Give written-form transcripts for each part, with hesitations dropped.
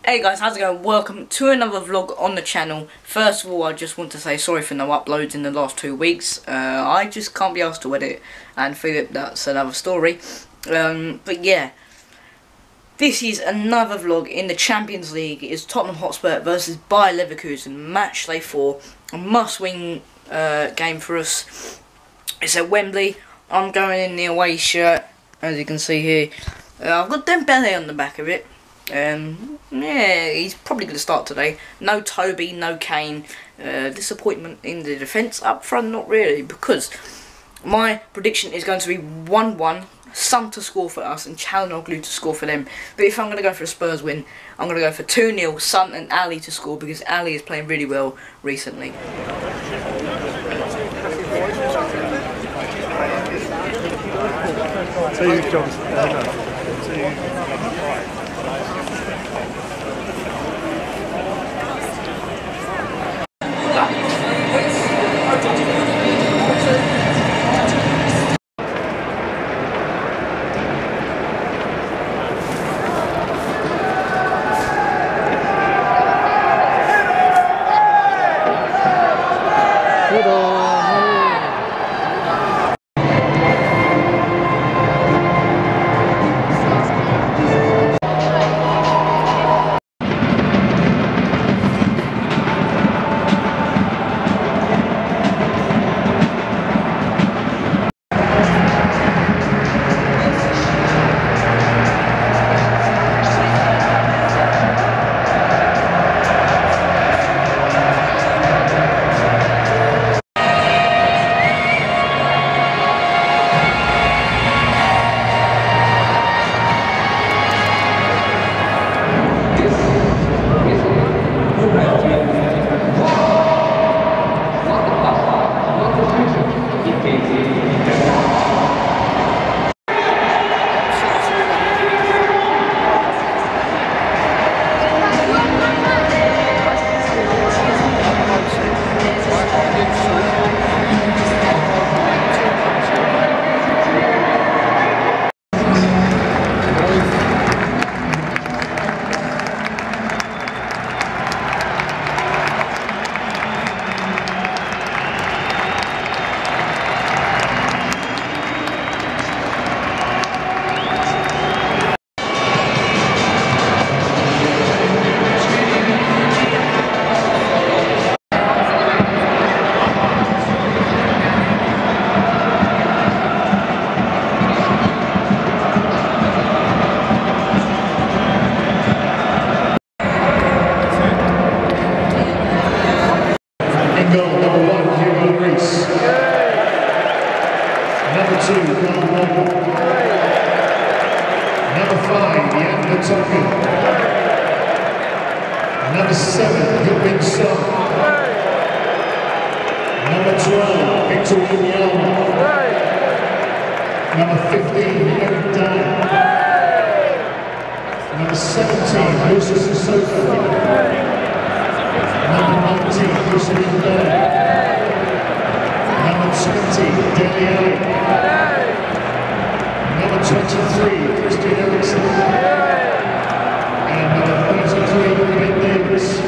Hey guys, how's it going? Welcome to another vlog on the channel. First of all, I just want to say sorry for no uploads in the last 2 weeks. I just can't be asked to edit, and Philip, that's another story. But yeah, this is another vlog in the Champions League. It's Tottenham Hotspur versus Bayer Leverkusen, match day 4. A must-win game for us. It's at Wembley. I'm going in the away shirt, as you can see here. I've got Dembele on the back of it. Yeah, he's probably going to start today. No Toby, no Kane. Disappointment in the defence. Up front, not really, because my prediction is going to be 1-1. Son to score for us and Çalhanoğlu to score for them. But if I'm going to go for a Spurs win, I'm going to go for 2-0, Son and Ali to score, because Ali is playing really well recently. Number 2, Kampl. Number 5, wank. Number 7, Soooo. Number 12, Number 15, Number 17, Sissoko. Number 19, Number 20, Number 23, and number 33,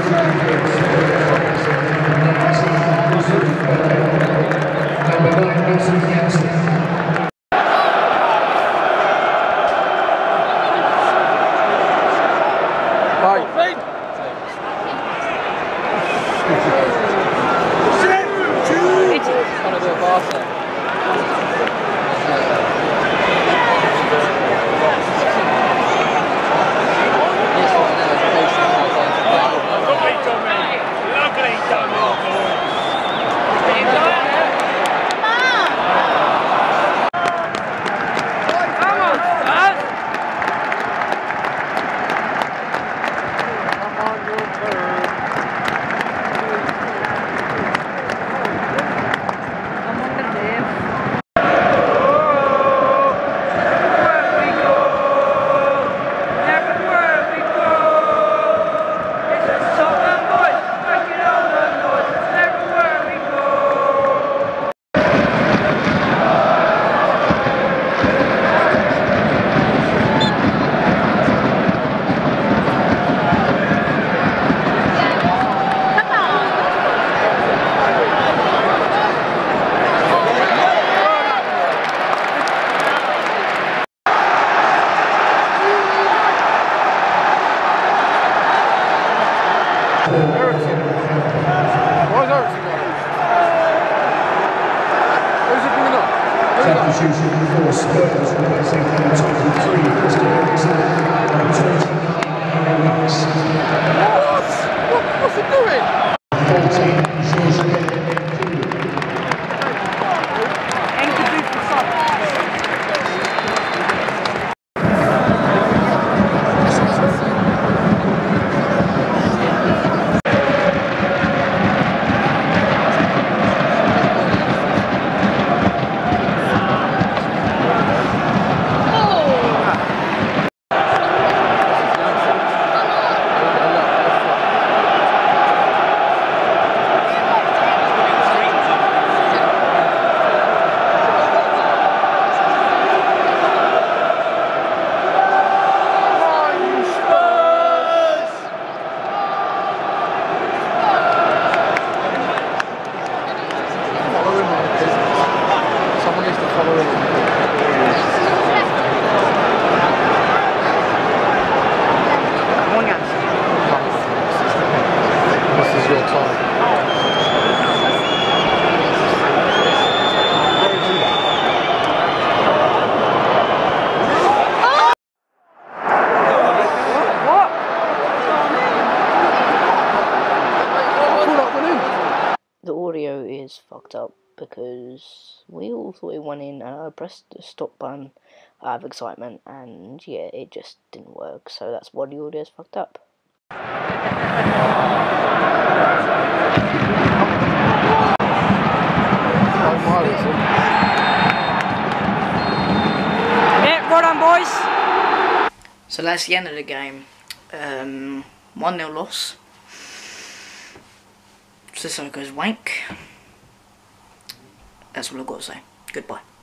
Substitution for Spurs, replacing number 23, Leverkusen, and 29 weeks. What's he doing? 14, Sissoko. The audio is fucked up because we all thought it went in, and I pressed the stop button out of excitement, and yeah, it just didn't work, so that's why the audio is fucked up. Yeah, well done, boys! So that's the end of the game. 1-0 loss. Sissoko's wank. That's all I've got to say. Goodbye.